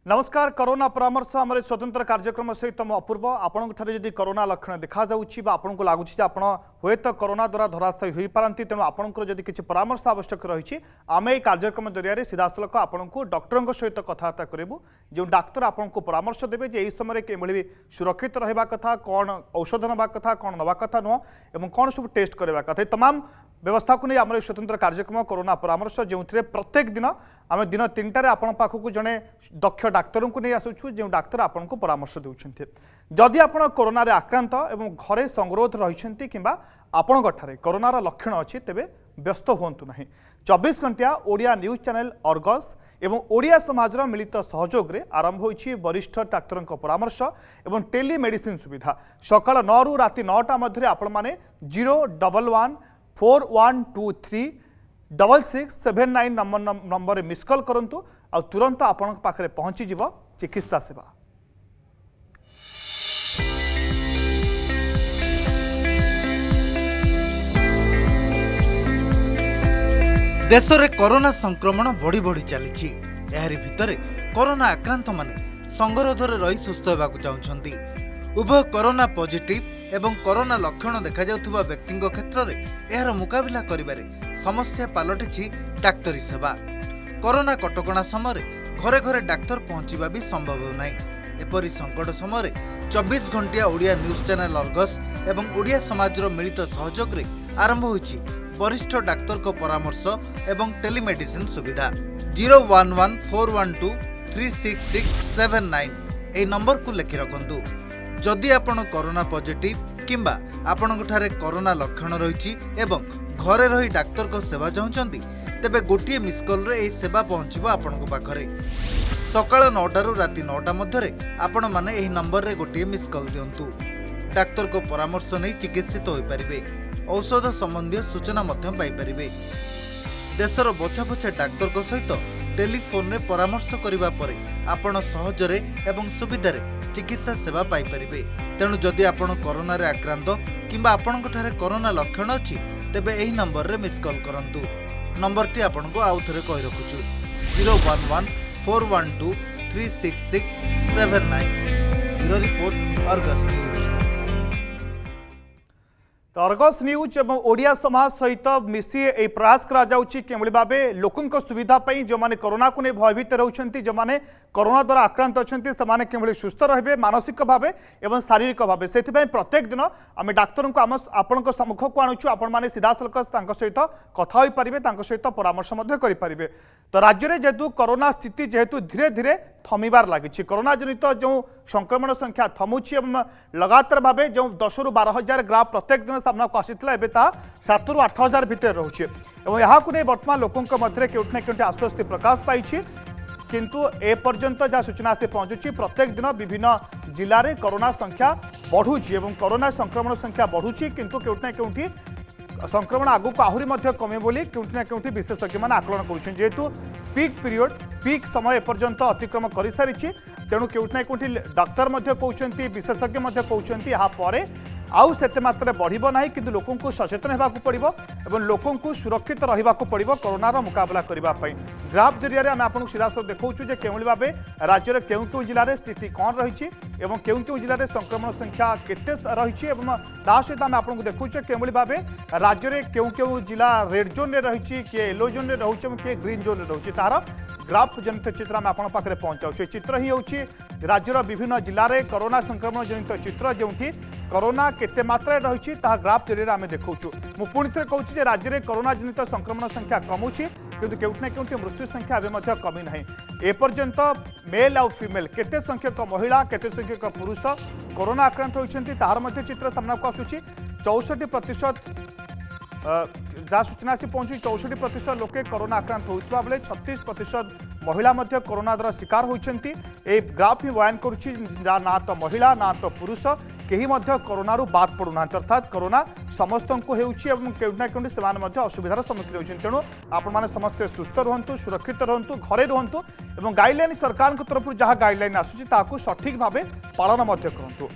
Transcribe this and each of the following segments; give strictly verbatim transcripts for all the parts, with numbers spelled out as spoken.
नमस्कार कोरोना परामर्श आम स्वतंत्र कार्यक्रम सहित मु अपूर्व आपण जदि कोरोना लक्षण देखा आपन को लगुच हे तो कोरोना द्वारा धराशायी हो पारती तेणु आपंकर जदि किसी परामर्श आवश्यक रही आम ये कार्यक्रम जरिया सीधासलख आपन को डॉक्टर सहित कथबार्ता करूँ जो डाक्तर आपन को परामर्श देवे जे समय कि सुरक्षित रहा कथा कौन औषध नवा कथा कौन नवा कथा नुह और कौन सब टेस्ट करवा कथा तमाम व्यवस्था को नहीं आम स्वतंत्र कार्यक्रम कोरोना परामर्श जो प्रत्येक दिन आम दिन तीन टारे आपण पाखक जड़े दक्ष डाक्तर को नहीं आसुचु जो डाक्तर आपन को परामर्श देउछन्ते जदि आपण कोरोना रे आक्रांत एवं घरे संगरोध रहिछन्ती किंबा आपण ठारे कोरोनार लक्षण अछि तेबे व्यस्त होंतु नहीं चौबीस घंटिया ओडिया न्यूज चैनल अर्गस एवं ओडिया समाजर मिलित सहयोग रे आरंभ होइछि वरिष्ठ डाक्तर परामर्श एवं टेलीमेडिसिन सुविधा सकाळ नौ रु राति नौटा मध्य आपण माने zero double one four one two three double six seven nine number number miss call करंतु आ तुरंत आपण पाखरे पहुंची जीव चिकित्सा सेवा। देश में कोरोना संक्रमण बढ़ी बढ़ी चली भितर कोरोना आक्रांत माने संगरोधर रही सुस्थ होगा चाहते उभय कोरोना पॉजिटिव एवं कोरोना लक्षण देखा जाउथुबा व्यक्ति क्षेत्र में यार मुकाबला करिबारे समस्या पलटिछि डाक्तरी सेवा। कोरोना कटकणा समय घरे घरे डाक्तर पहुंचवा भी संभव हो नहीं एपरी संकट समय चौबीस घंटिया ओडिया न्यूज चैनल अर्गस एवं ओडिया समाजर मिलित सहयोग रे आरंभ होइछि वरिष्ठ डाक्तर को परामर्श एवं टेलीमेडिसिन सुविधा zero one one four one two three six six seven nine ए नंबर को लिखि रखंतु जदि आपण कोरोना पॉजिटिव किंबा आपण ठारे कोरोना लक्षण रही एवं घरे रही डाक्तर को सेवा चाहते तेबे गोटे मिस कॉल रे ए सेवा पहुंचबो आपण पाखरे सकाळ नौटा रु राति नौटा मध्य आपण माने एही नंबर रे गोटे मिस कॉल दियंतु डाक्तर को परामर्श नहीं चिकित्सित होई परिबे औषध संबंधी सूचना मध्य पाई परिबे देशर बछा बछा डाक्तर को सहित टेलीफोन रे परामर्श करिबा परे आपण सहजरे एवं सुविधारे चिकित्सा सेवा पाई परिबे तेणु जदि आपण कोरोना रे आक्रांत किंबा आपण ठारे कोरोना लक्षण अछि तेबे एही नंबर रे मिस कॉल करंतु नंबर टी आपण को आउ थरे कहि रखुछु zero one one four one two three six six seven nine bureau report Argus news. तो अर्गस न्यूज और ओडिया समाज सहित मिसी ए प्रयास करा जाउछि केमली भाबे लोकंक सुविधा पई जो माने कोरोना को नै भयभीत रहउछन्ती जो माने कोरोना द्वारा आक्रांत अछन्ती समाने केमली सुस्थ रहबे मानसिक भाबे एवं शारीरिक भाबे सेति पई प्रत्येक दिन आमे डाक्टर को आम आपनक सम्मुख को आणुछु आपण माने सीधा सलक तांक सहित कथा होई परिबे तांक सहित परामर्श मध्ये करि परिबे। तो राज्य में जेहेतु कोरोना स्थिति जेहेतु धीरे धीरे थमिबार लगी कोरोना जनित जो संक्रमण संख्या थमुची एवं लगातार भाव जो दस रु बारह हजार ग्राफ प्रत्येक दिन सामना को आसीला एबे ता सात रु आठ हजार भितर रोचे और यहाँ बर्तमान लोकों मध्य केउठी ना केउठी आश्वस्ति प्रकाश पाई किंतु ए पर्यंत जहाँ सूचना से पहुंचुची प्रत्येक दिन विभिन्न जिले में कोरोना संख्या बढ़ुची एवं कोरोना संक्रमण संख्या बढ़ुची किंतु केउठी ना केउठी संक्रमण आगु को आहरी कमे बोली केउठी ना केउठी विशेषज्ञ मैंने आकलन करुछन जेहेतु पीक पीरियड पीक समय एपर्यंत अतिक्रम कर सारी तेणु केउठी ना केउठी डाक्तर कहते विशेषज्ञ कहते यहाँ पर आउ सेते मात्रा बढ़िबो नाही किंतु लोकों को सचेतन होगाकू पड़िबो एवं लोकों को सुरक्षित रहिबाकू पड़िबो कोरोनार मुकाबला करबा पई। ग्राफ जरिया रे आमे आपन सीधासलख देखौछु जे केउली भाबे राज्य रे केउ केउ जिल्ला रे स्थिति कोन रहिछि एवं केउ केउ जिल्ला रे संक्रमण संख्या केते रहिछि एवं ता सहित आमे आपन देखौछु केउली भाबे राज्य रे केउ केउ जिल्ला रेड जोन रे रहिछि के येलो जोन रे रहुछि के ग्रीन जोन रे रहुछि तार ग्राफ जनित चित्र आमे आपन पाखरे पहुंचाउछु। चित्र ही होछि राज्यर विभिन्न जिल्ला रे कोरोना संक्रमण जनित चित्र जेउठी कोरोना केते मात्रा रही ग्राफ जरिए आम देखा मु पुणी थे कहूँ राज्य में कोरोना जनित संक्रमण संख्या कमुची किंतु केउठी ना केउठी मृत्यु संख्या अभी कमी ना एपर्यंत मेल आउ फीमेल केते संख्यक महिला केते संख्यक पुरुष कोरोना आक्रांत होती तार चित्र सामना को आसूची चौसठी प्रतिशत जहाँ सूचना से पहुंची चौसठी प्रतिशत लोके कोरोना आक्रांत होता बेले छत्तीस प्रतिशत महिला कोरोना द्वारा शिकार होती ए ग्राफ ही बयान करुच्ची ना तो महिला ना तो पुरुष कहीं कोरोना बाद पड़ूना अर्थात कोरोना समस्त को होना केउठी से असुविधार सम्मुखीन होती तेणु आपने समस्ते सुस्थ रुहतु सुरक्षित रुहतु घरे रुहतु और गाइडलाइन सरकार तरफ जहाँ गाइडलाइन आसूँ सठिक भाव पालन करूँ।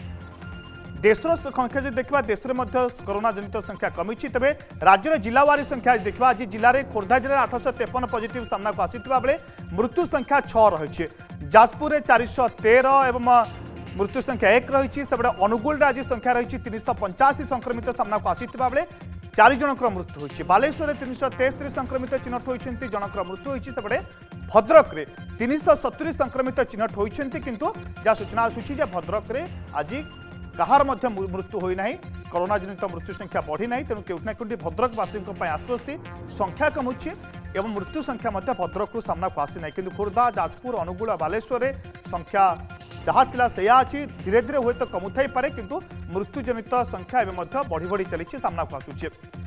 देशर संख्या जो देखा देश में कोरोना जनित संख्या कमी तेज राज्यर जिलावारी संख्या देखा आज जिले में खोर्धा जिले आठश तेपन पॉजिटिव सामना को आसी बेले मृत्यु संख्या छह रही जाजपुर चारिश तेर एवं मृत्यु संख्या एक रही सेपटे अनुगुल आज संख्या रही तीन सौ पंचाशी संक्रमित सामना को आसाला बेले चार जनकर मृत्यु होती बालेश्वर तीन सौ तेस्तरी संक्रमित चिन्हट होती जनकर मृत्यु होती सेपटे भद्रक में तीन सौ सतुरी संक्रमित चिन्हट होती किंतु जहाँ सूचना आसूची भद्रक में आज कहार मृत्यु होना कोरोना जनित मृत्यु संख्या बढ़ी ना तेणु केउठना केउठी भद्रकवासी आश्वस्ति संख्या कमुची एवं मृत्यु संख्या भद्रक सामना को आसी ना कि खोर्धा जाजपुर अनुगुल बालेश्वर संख्या जहाँ थिला सेया अच्छी धीरे धीरे हुए तो कमुथाई पारे किंतु मृत्यु जनित संख्या एवं बढ़ी बढ़ी चली सामना को आसूची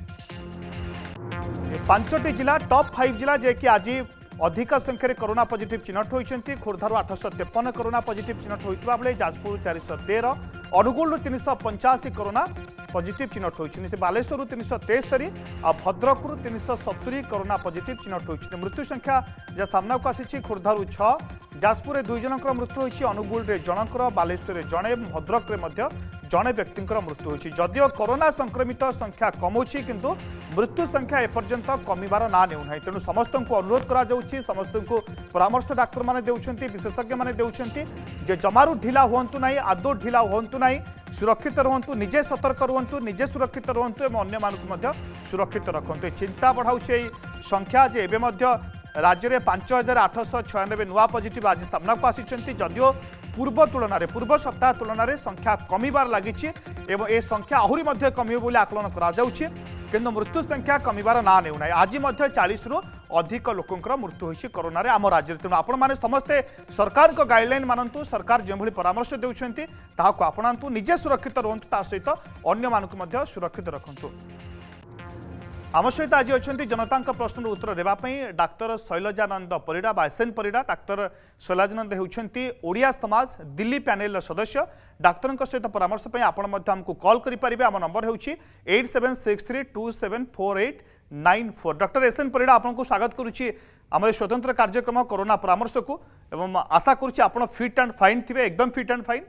पांचटी जिला टॉप फाइव जिला जे कि आज अधिक संख्यार कोरोना पॉजिटिव चिन्हट होती खोर्धार आठश तेपन कोरोना पॉजिटिव चिन्हट होता बेले जाजपुर चारिश तेर अनुगुल तीन सौ पंचाशी कोरोना पॉजिटिव चिन्हट होती बालेश्वर तीन सौ तेस्तरी और भद्रक तीन सौ सतुरी कोरोना पॉजिटिव चिन्हट होती मृत्यु संख्या जहाँ सामना को आसी खोर्धार छः जाजपुर दुई जनकर मृत्यु होती अनुगुल जनकर बालेश्वर जड़े भद्रक जड़े व्यक्ति मृत्यु होती जदिव कोरोना संक्रमित संख्या कमुची किंतु मृत्यु संख्या एपर्यंत कमिबार ना नेउना तेणु समस्त को अनुरोध करा जाउछि समस्त को परामर्श डाक्तर माने देउछंती विशेषज्ञ माने देउछंती जे जमारू ढिला हुंतु नाही आदो ढिला हुंतु नाही सुरक्षित रुहंतु निजे सतर्क रुहंतु निजे सुरक्षित रुहंतु एवं अन्य मानकु मध्य सुरक्षित रखंतु चिंता बढ़ाउछि संख्या जे एबे मध्य राज्य में पांच हजार आठश छयानबे नुआ पॉजिटिव आज सामना को आसी जदिव पूर्व तुलन पूर्व सप्ताह तुलन में संख्या कमिबार लगी एवं ए संख्या आहरी कमिब बोली आकलन करा मृत्यु संख्या कमिबार ना नेउना आज चालीस रु अधिक लोकंकर मृत्यु होइछि कोरोना रे आम राज्य तेणु आपण माने समस्ते सरकार को गाइडलाइन मानतु सरकार जो भली परामर्श देउछंती ताहाको आपणांतु निजे सुरक्षित रहंतु ता सहित अन्य मानकु मध्य सुरक्षित रखंतु आम सहित आज अच्छा जनता प्रश्न उत्तर देवाई डाक्तर शैलजानंद परिड़ा बा S N Parida doctor Shailajananda होती ओडिया समाज दिल्ली पैनल सदस्य डाक्तर सहित परामर्श आपको कॉल करेंगे आम नंबर हो eight seven six three two seven four eight nine four doctor S N Parida आपको स्वागत करुच्ची आम स्वतंत्र कार्यक्रम कोरोना परामर्श को एवं आशा करुच्ची आप फिट एंड फाइन थे एकदम फिट एंड फाइन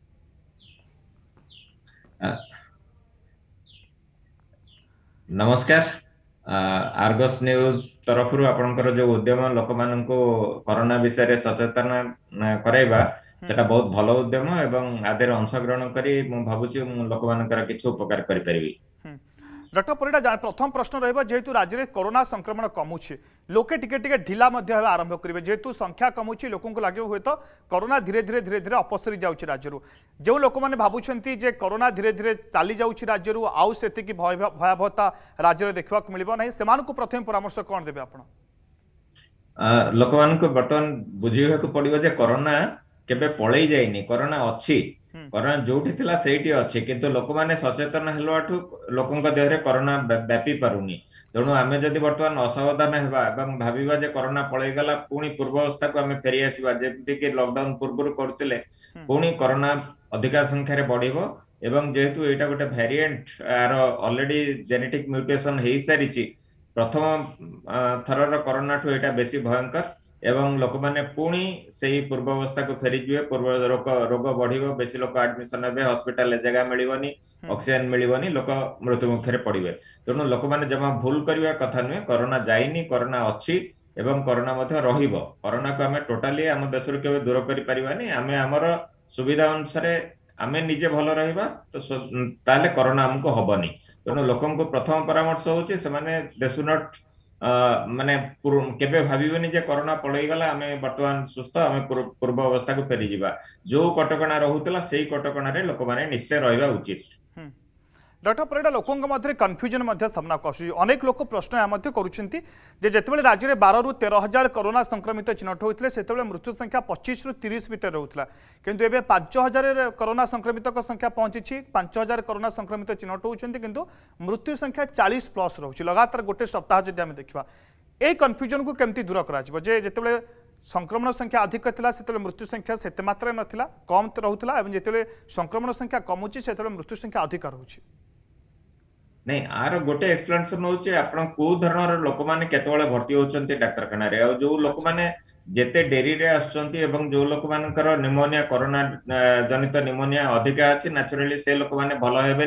नमस्कार आर्गस न्यूज तरफ आपनकर जो उद्यम लोक मान कोरोना विषय सचेतन कराइबा सेटा बहुत भल उद्यम एवं आदेर अंशग्रहण करी मु भाबुची लोक मानकर किछु उपकार करि परिबी। डॉक्टर परिड़ा प्रथम प्रश्न रहिबा जेहेतु राज्य में कोरोना संक्रमण कमुछि लोके टिके टिके ढिला मध्य आरंभ करेंगे जेहेतु संख्या कमुछि लोकों को लगे हुए तो कोरोना धीरे धीरे धीरे धीरे अपसरी जाउछि राज्य जो लोक मैंने भावुंट जे कोरोना धीरे धीरे चली जाउछि राज्य आउ सेति भयावहता राज्य देखा मिलबो नहीं से प्रथम परामर्श कौन देबे आपण लोक मान को बर्तमान बुझिबा को पड़िबो जे कोरोना केबे पळै जाइनी कोरोना अछि कोरोना जोठी थिला सेठी अछि किंतु लोक माने सचेतन हेलवाठु लोकंक देहरे कोरोना व्यापी पारुनी तेणु आमे जदि बर्तमान असावधान हेबा एवं भाबिबा जे कोरोना पळै गला पुणी पूर्व अवस्था को आमे फेरि आसीबा जेमति कि लॉकडाउन पूर्व करथिले पुणी कोरोना अधिका संख्या रे बढ़िबो एवं जेहेतु एटा गोटे वेरिएंट आर ऑलरेडी जेनेटिक म्यूटेशन हेई सारिची प्रथम थरर कोरोना ठु एटा बेसी भयंकर एवं लोक माने पुणी सेही पूर्व अवस्था को फेरी जिवे पूर्व रोग रोग बढ़िबो बेसी लोक एडमिशन हेबे हॉस्पिटल जगह मिलिबनी ऑक्सीजन मिलिबनी लोक मृत्यु मुखरे पड़िबे तेणु लोक माने जमा भूल करिवा कथा नुहे कोरोना जाइनी कोरोना अछि एवं कोरोना मध्ये रहिबो कोरोना को हमें टोटाली हम देश रे केबे दूर करि परिबानी हमें हमर सुविधा अनुसार हमें निजे भलो रहिबा तो ताले कोरोना हमको हबनी तेणु लोकन को प्रथम परामर्श होची से माने दे शुड नॉट माने केबे भाबिबनी जे कोरोना पळै गला हमें वर्तमान सुस्थ हमें पूर्व अवस्था को फेरी जिबा जो कटकणा रहुतला सेही कटकणा रे लोक माने निश्चय रहिबा उचित। डॉक्टर परिड़ा लोकों मध्य कन्फ्यूजन सामना को आसुची अनेक लोक प्रश्न या करुँच जिते राज्य में बार रु तेरह हजार कोरोना संक्रमित चिन्हट होते से मृत्यु संख्या पच्चीस रु तीस भितर रोला किंतु एवं पांच हजार कोरोना संक्रमित संख्या पहुंची पांच हजार कोरोना संक्रमित चिन्हट होती किंतु मृत्यु संख्या चालीस प्लस रोचे लगातार गोटे सप्ताह जब आम देखा ये कन्फ्यूजन को केमती दूर कर संक्रमण संख्या अधिक थिला से मृत्यु संख्या सेते मात्रा नथिला कम रहुतला एवं जेतेले संक्रमण संख्या कमुची से मृत्यु संख्या अधिक रहुची नहीं आर गोटे एक्सप्लेनेशन होचे आपण को धरणर लोक माने केतबेले भर्ती होचंती डाक्तरखाना रे और जो लोक माने जेते डेरी रे आछंती एवं जो लोक मानकर निमोनिया कोरोना जनित निमोनिया अधिक अछि नेचुरली से लोक माने भलो हेबेनी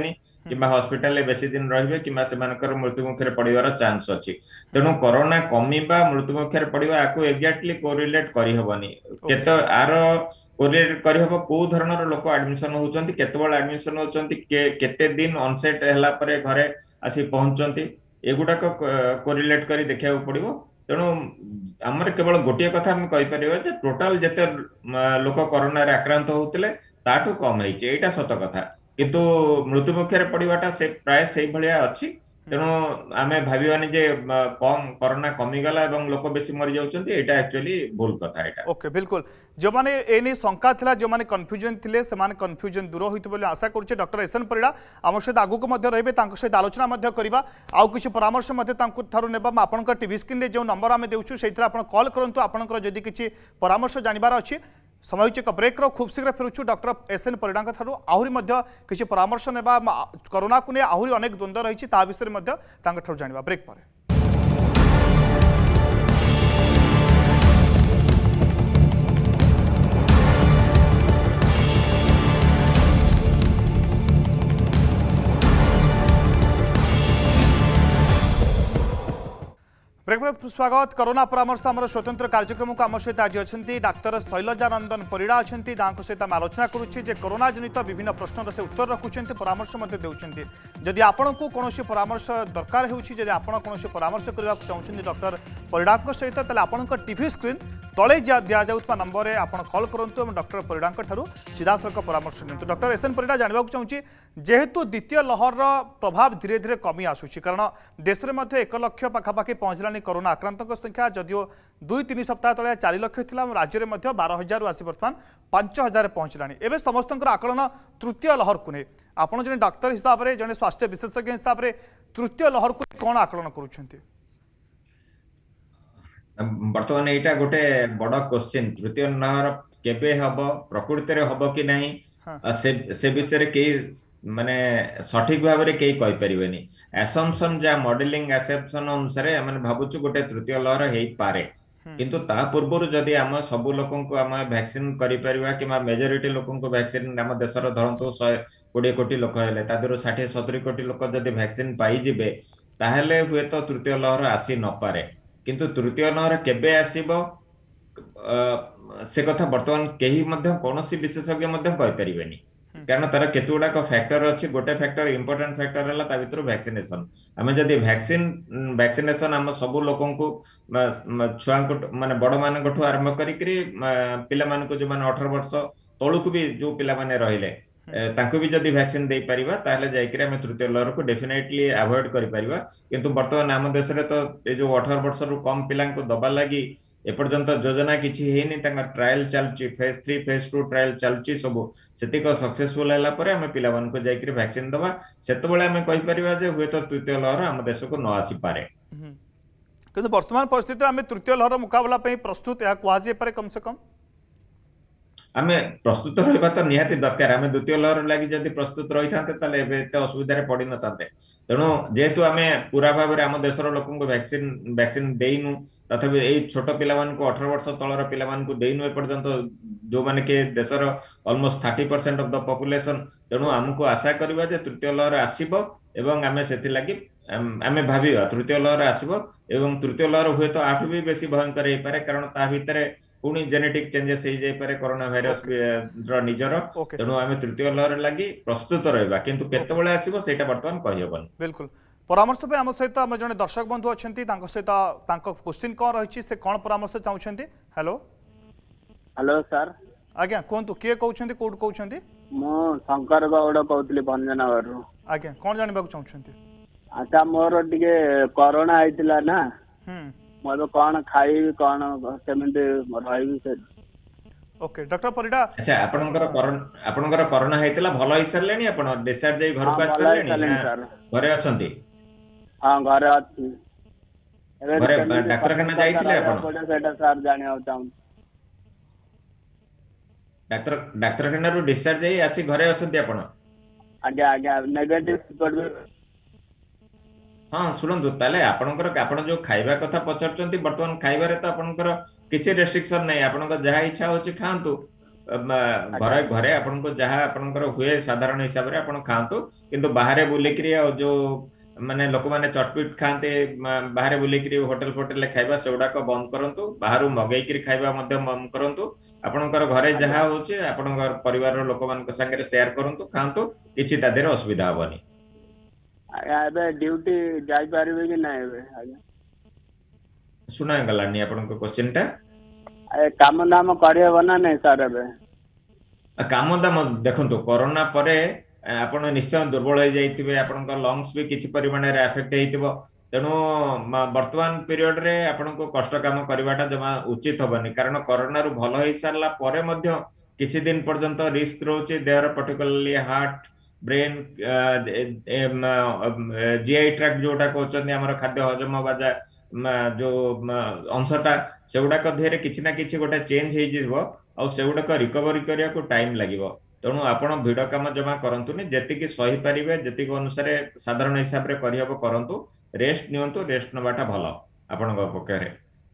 किंबा हॉस्पिटल में बेसी दिन रहिबे किंबा सेमानकर मृत्यु मुखरे पड़िबार चांस अछि तेणु कोरोना कमिबा मृत्यु मुखरे पड़िबा आकु एग्जैक्टली कोरिलेट करि हबनी केतो आरो कोरिलेट करि हबो को धरणर लोक एडमिशन होचंती केतबळ एडमिशन होचंती के केते दिन ऑनसेट हला परे घरे आसी पहुंचंती एगुडा को कोरिलेट करी देखिया पड़िबो तेणु आमर केवल गोटे कथा हम कहि परिबा जे टोटल जते लोक कोरोना रे आक्रांत होतले ताठू कम हेछि एटा सत कथा किंतु मृत्यु मुखरे पड़िबाटा से प्राय सेही भलिया अछि तेणु आमे भाबिबानी जे कम कोरोना कमी गला एवं लोक बेसी मरि जाउछंती एटा एक्चुअली भूल कथा एटा ओके बिल्कुल जो माने एनी शंका थिला जो माने कंफ्यूजन थिले से माने कंफ्यूजन दूर होइतो बोली आशा करछे डॉक्टर एसएन परिड़ा आम सहित आगु को मध्य रहबे तांको सहित आलोचना मध्य करबा आउ किछि परामर्श मध्य तांको थारु नेबा आपनक टीवी स्क्रीन रे जो नंबर आमे देउछु सेइतरा आपण कॉल करंतु आपनकर जदी किछि परामर्श जानिबार अछि समय एक ब्रेक रो खूब शीघ्र फेरुछु डॉक्टर एसएन परिड़ा थारु आहुरी मध्य किछि परामर्श नेबा कोरोना को ने आहुरी अनेक द्वंद्व रहिछि ता विषय मध्य तांको थारु जानिबा ब्रेक पर स्वागत कोरोना परामर्श आम स्वतंत्र कार्यक्रम को आम सहित आज अच्छा डाक्तर शैलजानंदन परिड़ा अच्छा सहित आम आलोचना करुच्छे कोरोना जनित विभिन्न प्रश्नर से उत्तर रखुंट परामर्श दौरान जदि आपण को कौन परामर्श दरकार होती कौन परामर्श करने चाहते डॉक्टर परिड़ा सहित आपण टीवी स्क्रीन तले दि जाऊा नंबर में आप कल करूँ डॉक्टर परिड़ा सीधा सड़क परामर्श नियंतु डॉक्टर एसएन परिड़ा जानवा चाहूँगी जेहेतु द्वितीय लहर प्रभाव धीरे धीरे कमी आसूँ कारण देश में एक लक्ष पाखापाखि पहुँचला कोरोना आक्रांत संख्या जदिव दुई तीन सप्ताह तले चार लक्ष था राज्य में बारह हजार आसी बर्तमान पांच हजार पहुँचला एवं समस्त आकलन तृतीय लहर को नहीं आपड़ जन डाक्तर हिसाब से जन स्वास्थ्य विशेषज्ञ हिसाब से तृतीय लहर को कौन आकलन करुँच बर्तमान एटा गोटे बड़ क्वेश्चन तृतीय लहर केबे हबो प्रकृति रे हबो कि नहीं से से विषय रे के माने सठिक भाव रे केई कहि परिबेनी असम्पशन जा मॉडलिंग असम्पशन अनुसार हम भाबुछु गोटे तृतीय लहर हेई पारे किंतु ता पूर्व जदि आम सब लोकन को आम वैक्सीन करि परिबा कि मेजॉरिटी लोकन को वैक्सीन आम देशर धरंतु एक सौ बीस कोटी लोक हेले तादरो साठ सत्तर कोटी लोक जदि वैक्सीन पाई जिबे ताहेले हुए तो तृतीय लहर आसी न पारे किंतु तृतीय लहर केबे आसीबो से कथा वर्तमान केही मध्य कोनोसी विशेषज्ञ मध्य कहि परिबेनी कारण तार केतुडा को फैक्टर अछि गोटे फैक्टर इंपोर्टेंट फैक्टर हला ता भितर वैक्सीनेशन हमें जदी वैक्सीन वैक्सीनेशन हम सब लोकन को छुआ को माने बड़ मान को आरंभ करी करी पिला मान को जो माने अठारह वर्ष तळुक भी जो पिला माने रहिले तांको भी जदी वैक्सीन दे परिबा ताहले जाय कि हम तृतीय लहर को डेफिनेटली अवॉइड करि परिबा किंतु वर्तमान आम देश रे तो ए जो अठारह वर्ष रु कम पिला को दबा लागि एपर्यंत योजना किछि हेनी तांका ट्रायल चलछि phase three phase two trial चलछि सब सेतिक सक्सेसफुल हला परे हम पिला मान को जाय कि वैक्सीन दबा सेत बेले हम कहि परिबा जे हुए तो तृतीय लहर हम देश को न आसी पारे किंतु वर्तमान परिस्थिति हम तृतीय लहर मुकाबला पे प्रस्तुत या कुआजे पारे कम से कम आमे प्रस्तुत रहिबा तो निहाती दरकार आमे द्वितीय लहर लागि जदि प्रस्तुत रहि थाते तले एबे एते असुविधा रे पड़ी न थाते तेणु जेहेतु आमे पूरा भाव रे आम देशर लोकन को वैक्सीन वैक्सीन देइनु तथापि एई छोट पिला मान को अठारह वर्ष तळर पिला मान को देइनु ए पर्यंत जो माने के देशर ऑलमोस्ट तीस परसेंट ऑफ द पॉपुलेशन तेणु हमको आशा करबा जे तृतीय लहर आसीबो एवं आमे सेति लागि आमे भाबिबा तृतीय लहर आसीबो एवं तृतीय लहर हुए तो आठु भी बेसी भयंकर हे पारे कारण ता भितरे पुणी जेनेटिक चेंजेस हो जाय पारे कोरोना वायरस रो निजर तेणु आमे तृतीय लहर लागि प्रस्तुत रहबा किंतु केतेबेले आसीबो सेटा वर्तमान कहि हबन बिल्कुल परामर्श पे आम सहित आम जने दर्शक बंधु अछंती तांको सहित तांको क्वेश्चन कोन रहिछि से कोन परामर्श चाहउछंती हेलो हेलो सर आज्ञा कोंतु के कहउछंती कोड कहउछंती मो शंकर गौड़ कहउतली भंजनगर रु आज्ञा कोन जानिबा चाहउछंती अच्छा मोर टिके कोरोना आइतिला ना हम मोर कोन खाई कोन सेमेंटे रहिबी से ओके डॉक्टर परिड़ा अच्छा आपनकर कोरोना आपनकर कोरोना हेतिला भलो हि सरलेनी आपन डिस्चार्ज जाई घर को सरलेनी घरे अछंती हां घरे अछि घरे डॉक्टर खाना जाईथिले आपन सेटा सर जानिया चाहू डॉक्टर डॉक्टर खाना रु डिस्चार्ज जाई आसी घरे अछंती आपन आज्ञा आज्ञा नेगेटिव रिपोर्ट हाँ शुणु ताले आपनकर आपन जो खाइबा कथा पचरचंती वर्तमान खाइबारे तो आपनकर किसी रेस्ट्रिक्शन नहीं आपनकर जहा इच्छा होची खांतु घरे घरे आपनको जहाँ आपनकर हुए साधारण हिसाब रे आपन खांतु किंतु बाहर बुलिकरी जो माने लोक माने चटपिट खाते बाहर बुलिकरी होटल फोटल खाइबा सेउडाक बंद करंतु बाहरु मगैकरी खाइबा मध्य बंद करंतु आपनकर घरे जहाँ होचे आपनकर परिवार लोक मान संगे शेयर करंतु खांतु किछि ता देर असुविधा होबनी आबे ड्यूटी जाई पारिबे कि नै एबे आज्ञा सुना गलानी आपनकर क्वेश्चन टा ए काम दाम करियो बना नै सर एबे काम दाम देखंतु कोरोना परे आपण निश्चय दुर्बल हो जाइथिबे आपनकर लंग्स भी किछि परिमाण रे अफेक्ट हेतिबो तेणु वर्तमान पीरियड रे आपनको कष्ट काम करवाटा जमा उचित होबनी कारण कोरोना रु भल होई सारला परे मध्य किछि दिन पर्यंत रिस्क रहउछि there particularly heart brain GI tract जोटा कहउछन हमर खाद्य हजम बाजा जो अंशटा सेउडाक धेरे किछि ना किछि गोटे चेंज हेइ जिवो आ सेउडाक रिकवरी करिया को टाइम लागिवो तेणु आपण भिड काम जमा करंतुनी जेतिकी सही परिबे जेतिकी अनुसार साधारण हिसाब रे करियबो करंतु रेस्ट नियंतु रेस्ट नबाटा भलो आपनको पकरे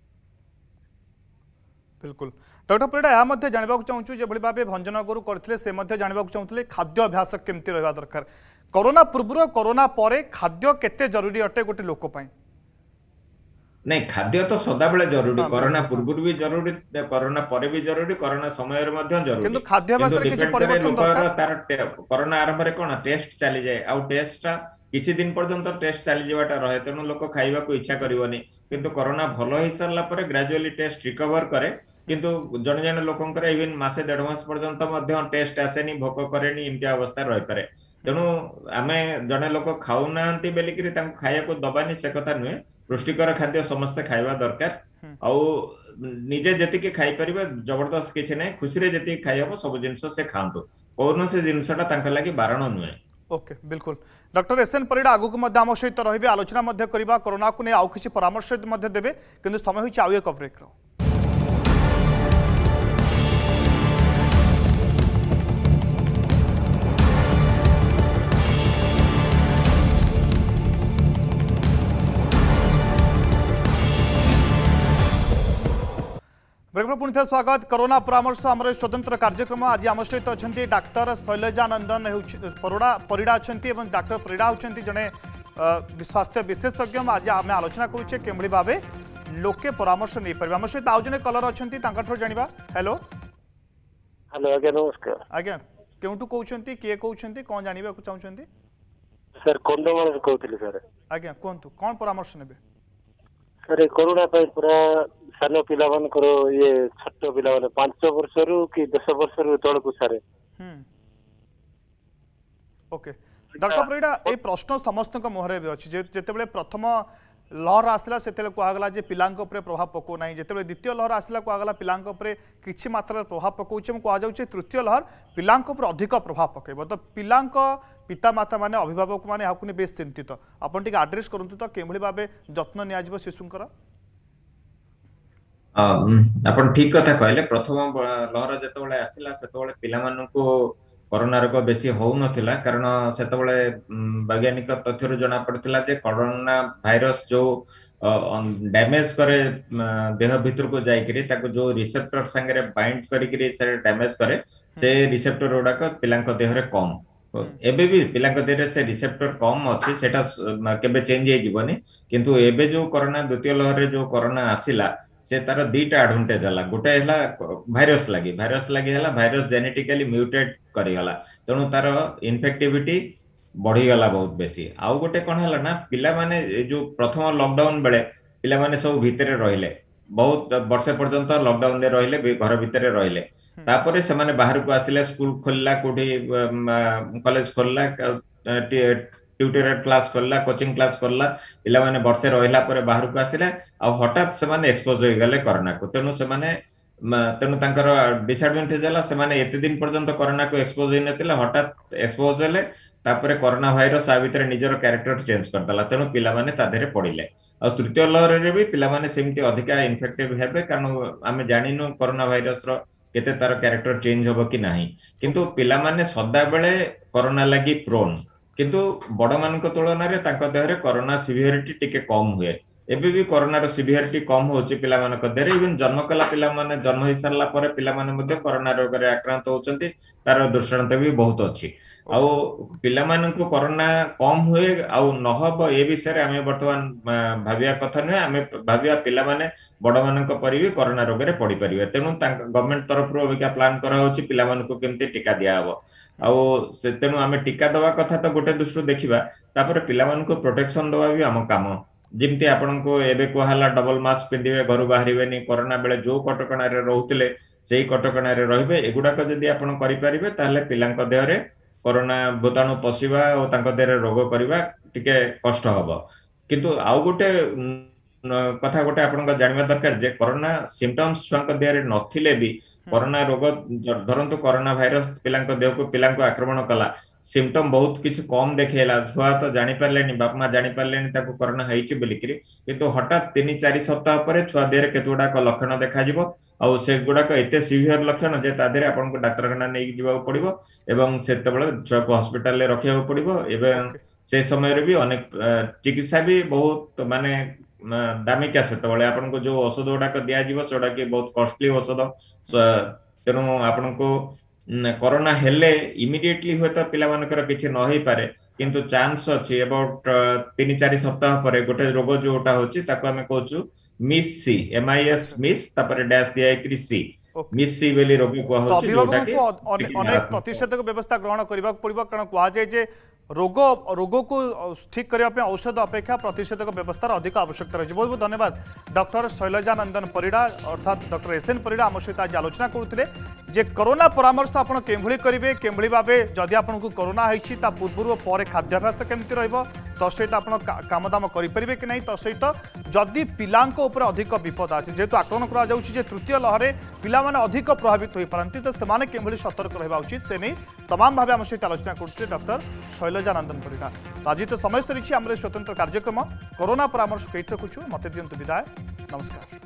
बिल्कुल डॉक्टर परिडा या मध्ये जानबा चाहूछु जे बळी भाबे भंजनगरु करथिले से मध्ये जानबा चाहूतले खाद्य अभ्यास केमती रहबा दरकार कोरोना पूर्व कोरोना परे खाद्य केते जरूरी अटे गोटे लोक पई नहीं खाद्य तो सदा बेले जरूरी कोरोना पूर्व भी जरूरी कोरोना परे भी जरूरी कोरोना समय रे मध्ये जरूरी किंतु खाद्य अभ्यास रे किछ परिवर्तन दरकार तार कोरोना आरंभ रे कोन टेस्ट चली जाए आ टेस्टटा किछि दिन पर्यंत टेस्ट चली जेवाटा रहे तेनु लोक खाइबा को इच्छा करिवनी किंतु कोरोना भलो हिसाब सरला परे ग्रेजुअली टेस्ट रिकवर करे किंतु जन जन लोकंकर इवन मासे डेढ़ मास पर्यंत मध्य टेस्ट आसेनी भोक करेनी इमती अवस्था रही पारे तेणु आमे जने लोक खाऊ नांती बेलिकरी तांको खाया को दबानी से कथा नुहे पुष्टिकर खाद्य समस्त खाइबा दरकार आ निजे जतिके खाइ परिबे जबरदस्त किछि नै खुशी रे जति खाइबो सब जिंस से खांतु कोनो से जिंसटा तांका लागि बारण नुहे ओके बिल्कुल डॉक्टर एस एन परिडा आगु मध्य आम सहित रहिबे आलोचना मध्य करबा कोरोना को नै आउ किछि परामर्श मध्य देबे किंतु समय होछि आउ एक ब्रेक रो पुणी थे स्वागत कोरोना परामर्श आम स्वतंत्र कार्यक्रम आज आम सहित अच्छा डाक्तर शैलजानंदन परिडा परिडा अच्छा डाक्तर परिडा होती जड़े स्वास्थ्य विशेषज्ञ आज आम आलोचना करुचे के भाव लोके परामर्श नहीं पारे आम सहित आउ जड़े कलर अच्छा जाना हेलो हेलो आज्ञा नमस्कार आज्ञा केउठू कहते किए कहते कौन जानवा चाहते सर कंदमाल कहते सर आज्ञा कहतु कौन परामर्श ने सर कोरोना पूरा सान पिला ये छोट पिला पांच वर्ष रु कि दस वर्ष रु तल को सारे ओके डॉक्टर परिडा ए प्रश्न समस्त मुहरे भी अच्छी जिते प्रथम लहर आसला से कहगला जे पिलांक उपरे प्रभाव पको नहीं जिते द्वितीय लहर आसला कहगला पिलांक उपरे किछि मात्रा प्रभाव पकाउछे कह जाउछे तृतीय लहर पिलांक उपरे अधिक प्रभाव पकेबो तो पिलांक पिता माता माने अभिभावक माने हाकुने बेस चिंतित आपण टिके एड्रेस करंतु तो केमभली भाबे जत्न निया जिवो शिशुंकर आपण ठीक कथा कहले प्रथम लहर जेतबेले आसिला सेतबेले पिला माननको कोरोना रोग बेसी हो नथिला कारण सेतबेले वैज्ञानिक तथ्य जना पड़तिला जे कोरोना भाइरस जो डैमेज करे देह भीतर को जाई करी ताको जो रिसेप्टर संगे बाइंड करी करी से डैमेज करे से रिसेप्टर उडाक पिलांक देह रे कम एबे भी पिलांक देह रे से रिसेप्टर कम अछि सेटा केबे चेंज हे जीवनी किंतु एबे जो कोरोना द्वितीय लहर रे जो कोरोना आसिला से तार दीटा एडवांटेज हला गोटे हला भाइरस लागि भाइरस लागि हला भाइरस जेनेटिकली म्यूटेट करि गला तणु तार इन्फेक्टिविटी बढ़ी गला बहुत बेसी आउ गोटे कोन हला ना पिला माने जो प्रथम लॉकडाउन बेले पिला माने सब भितरे रहिले बहुत वर्ष पर्यंत लॉकडाउन रे रहिले घर भितरे रहिले तापरे से माने बाहर को आसिले स्कूल खोलला कोठी कॉलेज खोलला ट्यूटोरियल क्लास करला कोचिंग क्लास करला पिला माने वर्षे रहिला परे बाहर को आसिले आ हठात से माने एक्सपोज हो गले कोरोना को तेनु से माने तेनु तांकर डिसएडवांटेज हला से माने एते दिन पर्यंत कोरोना को एक्सपोज हो नथिला हठात एक्सपोज हेले तापरे कोरोना भाइरस आ भीतर निजर कैरेक्टर चेंज करदला तेनु पिला माने ता देरे पडिले आ तृतीय लहर रे भी पिला माने सेमती अधिका इन्फेक्टिव हेबे कारण आमे जानिनु कोरोना भाइरस रो केते तार कैरेक्टर चेंज होबो कि नाही किंतु पिला माने सदा बेले कोरोना लागि प्रोन किंतु बड़ मान तुलन में देह कोरोना सिवियरिटी टिके कम हुए एबे भी कोरोना सिवियरिटी कम होची पिला मानक देरे इवन जन्म कला पिला माने जन्म ही सरला परे पिला माने मध्ये कोरोना रोग रे आक्रांत होचंती तार दृष्टांत भी बहुत अछि आउ पिला मानन को कोरोना कम हुए आउ नहब ए विषय रे हमें वर्तमान भाबिया कथा नै हमें भाबिया पिला माने बड़ मानक परि भी कोरोना रोग रे पड़ी परिबे तेनु गवर्नमेंट तरफ रो अबिका प्लान करा होची पिला मानन को केमते टीका दिया हबो आउ से तेनु हमें टीका दवा कथा तो गोटे दृष्टि देखिबा तापर पिला मानन को प्रोटेक्शन दवा भी हम काम जिमती आपन को एबे कोहाला डबल मास्क पिंदिबे घर बाहरिबेनी कोरोना बेले जो कटकणा रे रहउतले सेही कटकणा रे रहिबे एगुडा को जदी आपन करि परिबे ताले पिलांक देह रे कोरोना भूताणु पसिबा ओ तांक देह रे रोग करिबा टिके कष्ट हबो किंतु आउ गोटे कथा गोटे आपन को जानिबा दरकार जे कोरोना सिम्पटम्स छुआंक देह रे नथिले भी कोरोना रोग धरंतु कोरोना वायरस पिलांक देह को पिलांक आक्रमण कला सिम्पटम बहुत किछ कम देखेला छुआ तो जानि परलेनी बाप मां जानि परलेनी ताको कोरोना हैछि बोलिकरी किंतु हठात तीन चार सप्ताह पर छुआ देह रे केतुडा को लक्षण देखा जिवो आ से गुडा को एते सीवियर लक्षण जे तादेरे आपन को डाक्तरखाना नै जिबा पड़िबो एवं सेते बेले छुआ को हॉस्पिटल ले रखिया पड़िबो एवं से समय रे भी अनेक चिकित्सा भी बहुत माने दामिका सेते बेले आपन को जो औषध गुडा को दिया जिवो सेडा के बहुत कॉस्टली औषध तेनु आपन को कोरोना हेले इमिडिएटली हुए तो पिला मानकर किछि न होई पारे किंतु चांस अछि अबाउट तीन चार सप्ताह पर गोटे रोग जोटा होछि ताको हमें कहछु miss C M I S miss तापर डैश दिया क्रि सी मिस सी बेली रोग को होछि जोटा कि अनेक प्रतिषेधक व्यवस्था ग्रहण करबा पड़िबो कारण कुआ जाय जे रोग रोग को ठीक करने औषध अपेक्षा प्रतिषेधक व्यवस्था अधिक आवश्यकता रही। बहुत बहुत धन्यवाद डॉक्टर शैलजानंदन परिड़ा अर्थात डॉक्टर एस एन परिड़ा आम सहित आज आलोचना करते जे कोरोना परामर्श आपड़ केभली करेंगे केभली भाव जदि आपको कोरोना होती पूर्व पर खाद्याभ्यास केमती रहित आप कामदाम करेंगे कि नहीं सहित जदि पिला अधिक विपद आसे जेहेतु आकलन कर तृतीय लहर पिला अधिक प्रभावित हो पारती तो से केभली सतर्क रहा उचित से नहीं तमाम भाव आम सहित आलोचना करते डॉक्टर शैलजानंदन परिड़ा। तो आज तो समय सरी आम स्वतंत्र कार्यक्रम कोरोना परामर्श कई रखुचु मत दिंतु विदाय नमस्कार।